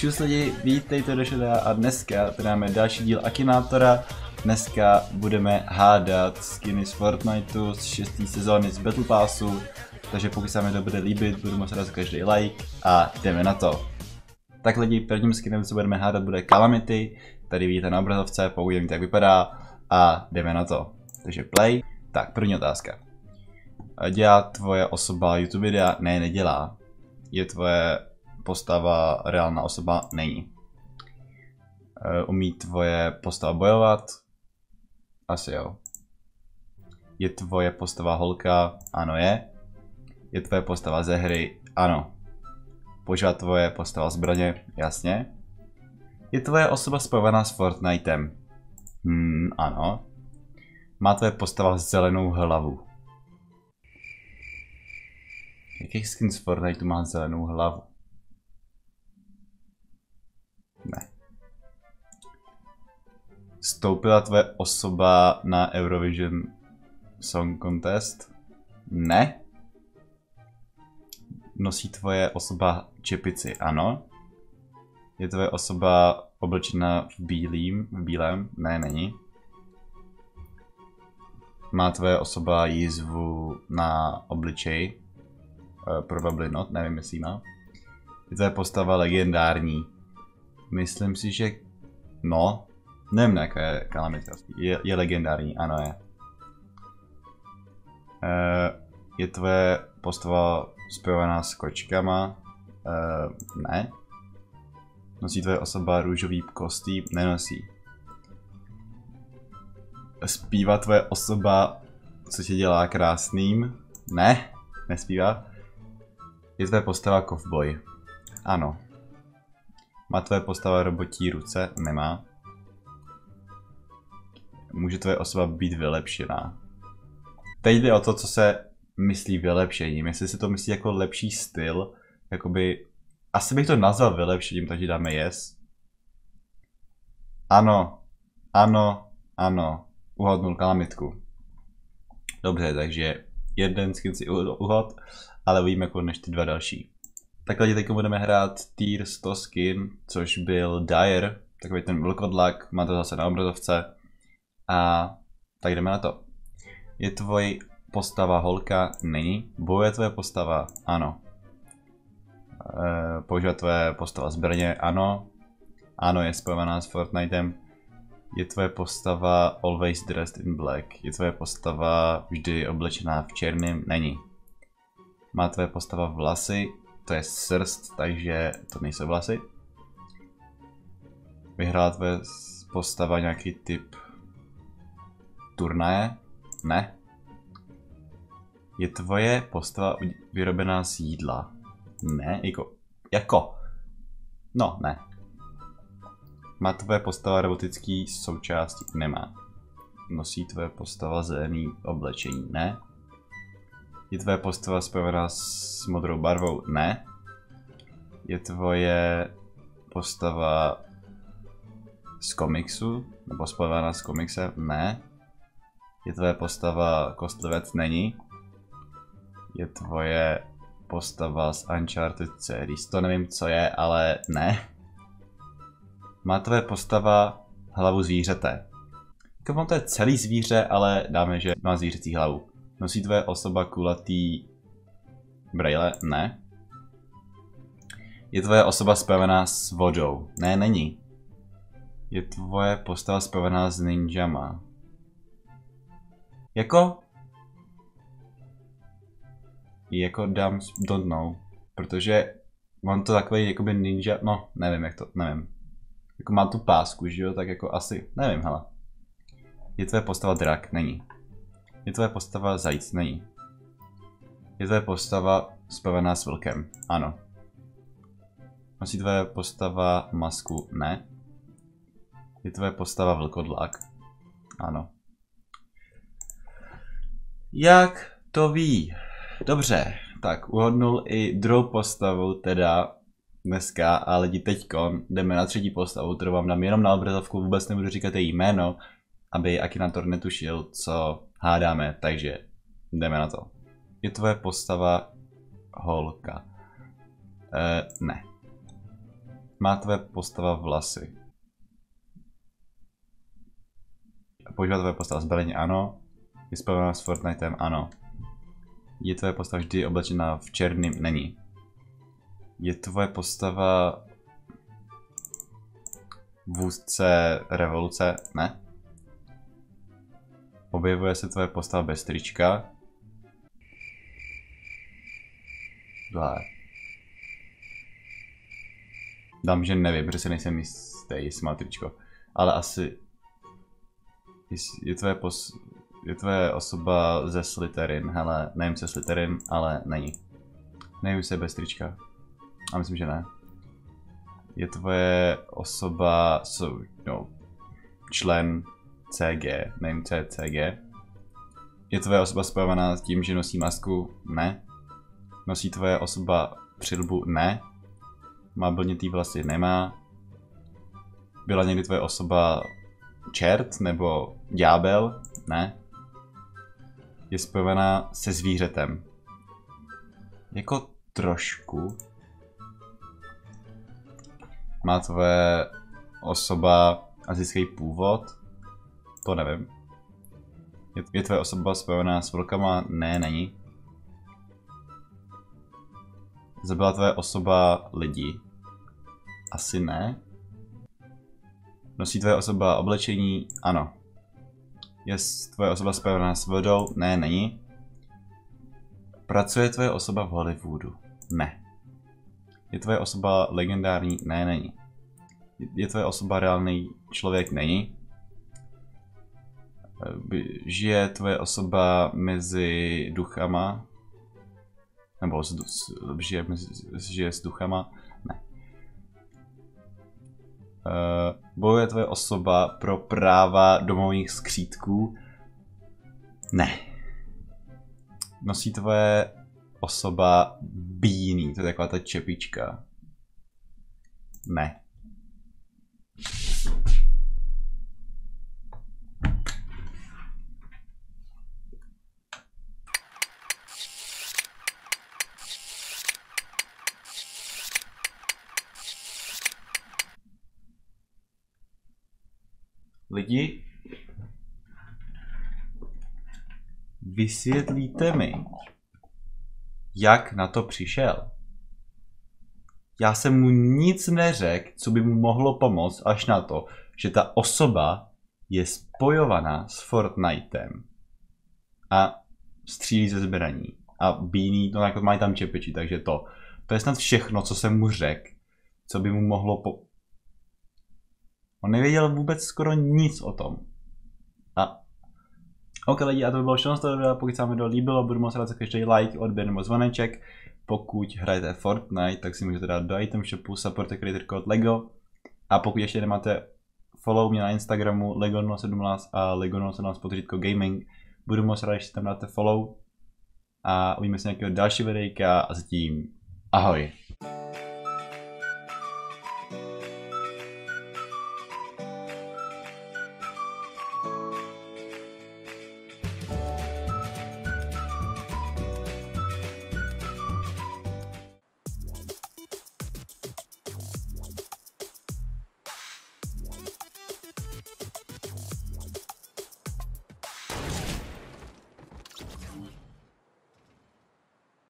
Čus lidi, vítejte do videa a dneska tady máme další díl Akinátora. Dneska budeme hádat skiny z Fortniteu z 6. sezóny z Battle Passu. Takže pokud se vám to bude líbit, budu moc rád za každý like a jdeme na to. Tak lidi, prvním skinem, co budeme hádat, bude Calamity. Tady vidíte na obrazovce, pokud jim tak vypadá a jdeme na to. Takže play. Tak, první otázka. Dělá tvoje osoba YouTube videa? Ne, nedělá. Je tvoje postava reálná osoba? Není. Umí tvoje postava bojovat? Asi jo. Je tvoje postava holka? Ano je. Je tvoje postava ze hry? Ano. Používá tvoje postava zbraně? Jasně. Je tvoje osoba spojená s Fortnitem? Ano. Má tvoje postava zelenou hlavu? Jaký skin z Fortniteu má zelenou hlavu? Ne. Vstoupila tvoje osoba na Eurovision Song Contest? Ne. Nosí tvoje osoba čepici? Ano. Je tvoje osoba oblečena v bílém? Ne, není. Má tvoje osoba jízvu na obličeji? Probably not, nevím jestli má. Je tvoje postava legendární? Myslím si, že no, nevím jaká je Calamity. Je legendární, ano je. Je tvoje postava spojovaná s kočkama? Ne. Nosí tvoje osoba růžový kostým? Nenosí. Zpívá tvoje osoba, co tě dělá krásným? Ne, nespívá. Je tvoje postava kovboj? Ano. Má tvoje postava robotí ruce? Nemá. Může tvoje osoba být vylepšená? Teď jde o to, co se myslí vylepšením. Jestli se to myslí jako lepší styl, jakoby... Asi bych to nazval vylepšením, takže dáme yes. Ano. Ano. Ano. Uhodnul Calamitku. Dobře, takže jeden skin si uhod, ale uvidíme jako než ty dva další. Takhle teď budeme hrát tier 100 skin, což byl Dire, takový ten vlkodlak, má to zase na obrazovce. A tak jdeme na to. Je tvoje postava holka? Není. Bojuje tvoje postava? Ano. Používá tvoje postava zbraně? Ano. Ano, je spojovaná s Fortnitem. Je tvoje postava always dressed in black? Je tvoje postava vždy oblečená v černém? Není. Má tvoje postava vlasy? To je srst, takže to nejsou vlasy. Vyhrála tvoje postava nějaký typ turnaje? Ne. Je tvoje postava vyrobená z jídla? Ne, jako. No, ne. Má tvoje postava robotický součástí? Nemá. Nosí tvoje postava zelený oblečení? Ne. Je tvoje postava spojená s modrou barvou? Ne. Je tvoje postava z komiksu? Nebo spojená s komiksem? Ne. Je tvoje postava kostlivec? Není. Je tvoje postava z Uncharted series? To nevím, co je, ale ne. Má tvoje postava hlavu zvířete? Jako to je celý zvíře, ale dáme, že má zvířecí hlavu. Nosí tvoje osoba kulatý brejle? Ne. Je tvoje osoba spojená s vodou? Ne, není. Je tvoje postava spojená s ninjama? Jako don't know. Protože mám to takový jakoby ninja, no nevím jak to, nevím. Jako má tu pásku, že jo, tak jako asi, nevím, hele. Je tvoje postava drak? Není. Je tvoje postava zajíc? Není. Je tvoje postava spojená s vlkem? Ano. Nosí tvoje postava masku? Ne. Je tvoje postava vlkodlak? Ano. Jak to ví? Dobře, tak uhodnul i druhou postavu teda dneska, a lidi teďkon jdeme na třetí postavu, kterou vám dám jenom na obrazovku, vůbec nebudu říkat její jméno, aby Akinátor netušil, co hádáme, takže jdeme na to. Je tvoje postava holka? Ne. Má tvoje postava vlasy? Používá tvoje postava zbraně? Ano. Je spojená s Fortnitem? Ano. Je tvoje postava vždy oblečená v černém? Není. Je tvoje postava vůdce revoluce? Ne. Objevuje se tvoje postava bez trička? Blá. Dám, že nevím, protože si nejsem jistý, jestli má tričko. Ale asi... Je tvoje osoba ze Slytherin? Hele, nevím, co je Slytherin, ale není. Nevím, jestli je bez trička. A myslím, že ne. Je tvoje osoba... člen CG? Nevím, co je CG. Je tvoje osoba spojovaná s tím, že nosí masku? Ne. Nosí tvoje osoba přilbu? Ne. Má blnitý vlasy? Nemá. Byla někdy tvoje osoba čert nebo ďábel? Ne. Je spojovaná se zvířetem? Jako trošku. Má tvoje osoba asijský původ? To nevím. Je tvoje osoba spojovaná s vlkama? Ne, není. Zabila tvoje osoba lidi? Asi ne. Nosí tvoje osoba oblečení? Ano. Je tvoje osoba spojovaná s vodou? Ne, není. Pracuje tvoje osoba v Hollywoodu? Ne. Je tvoje osoba legendární? Ne, není. Je tvoje osoba reálný člověk? Není. Žije tvoje osoba mezi duchama? Nebo žije s duchama? Ne. Bojuje tvoje osoba pro práva domovních skřítků? Ne. Nosí tvoje osoba bíný, to je taková ta čepička? Ne. Lidi, vysvětlíte mi, jak na to přišel. Já jsem mu nic neřekl, co by mu mohlo pomoct, až na to, že ta osoba je spojovaná s Fortnitem a střílí ze zbraní. A bíný, no jako mají tam čepiči, takže to je snad všechno, co jsem mu řekl, co by mu mohlo On nevěděl vůbec skoro nic o tom. A ok lidi, a to by bylo všechno z toho videa. Pokud se vám video líbilo, budu moc rád za každý like, odběr nebo zvoneček. Pokud hrajete Fortnite, tak si můžete dát do item shopu support creator code LEGO. A pokud ještě nemáte, follow mě na Instagramu LEGO017 a LEGO017 gaming. Budu moc rád, když si tam dáte follow. A uvidíme se nějakého dalšího videjka a zatím ahoj.